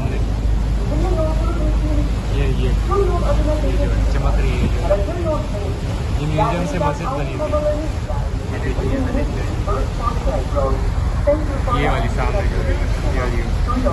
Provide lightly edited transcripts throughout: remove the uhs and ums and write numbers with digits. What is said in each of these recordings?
सामने ये जो चमक रही है ये म्यूजियम से मस्जिद बनी थी। ये वाली सामने जो ये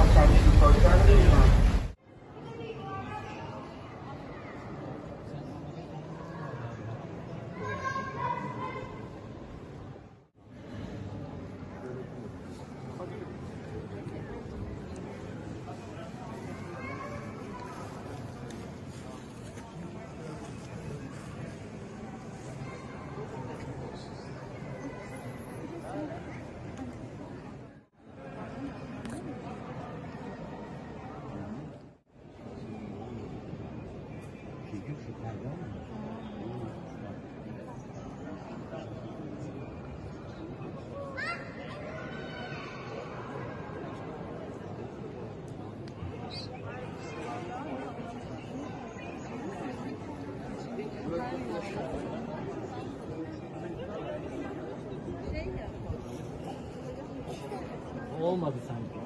olmadı sanki.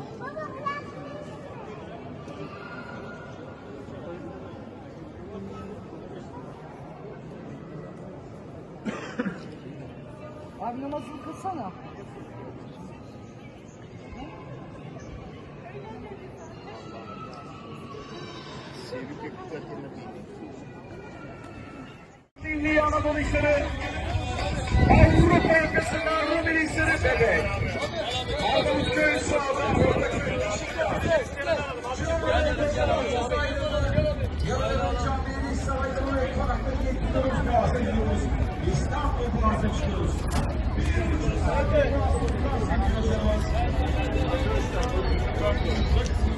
Abi namazını kılsana. Milli Anadolu işleri, Avrupa yakasından Rumeli işleri bebek. Arnavutköy sağda, Yarın Milli Sarayı'nın ve Konak'ta getiriyoruz, Boğaz'a gidiyoruz. İstanbul Boğaz'a çıkıyoruz. Hadi.